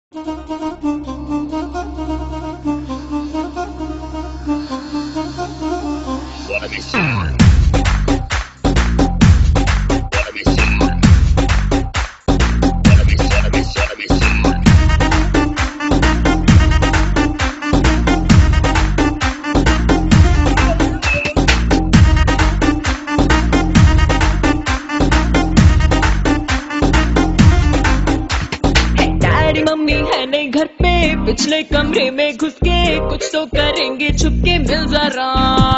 Mummy है नहीं घर पे, पिछले कमरे में घुस के कुछ तो करेंगे छुपके, मिल जरा।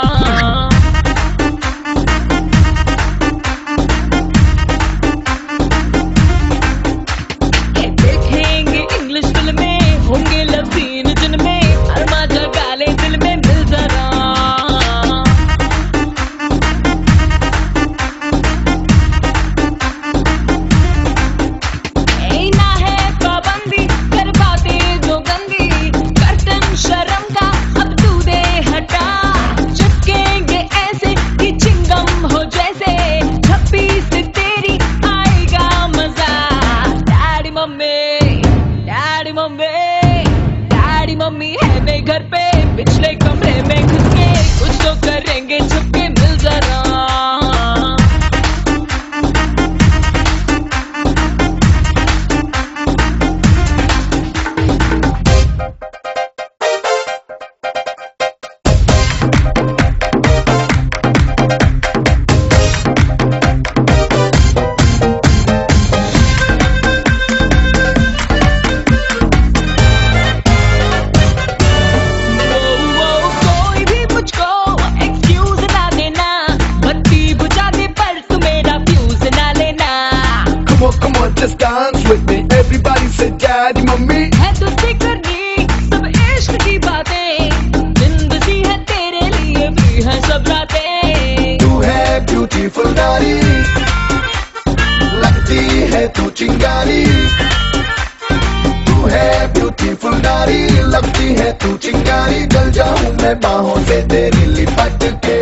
देखेंगे इंग्लिश फिल्में, होंगे लव सीन जिनमें अरमा जगा ले दिल में, मिल जरा। शर्म का अब तू दे हटा, चिपकेंगे ऐसे कि चिंगम हो जैसे, छप्पी से तेरी आएगा मजा। Daddy mummy, daddy mummy, daddy mummy है नहीं घर पे, पिछले कमरे में घुस के कुछ तो करेंगे छुपके, मिल जरा। Come on, just dance with me. Everybody say daddy, mummy. है तुझसे करनी सब इश्क की बातें, जिंदगी है तेरे लिए भी है सब रातें। तू है ब्यूटीफुल नारी, लगती है तू चिंगारी। तू है ब्यूटीफुल नारी, लगती है तू चिंगारी। जल जाऊं मैं बाहों से तेरी लिपट के।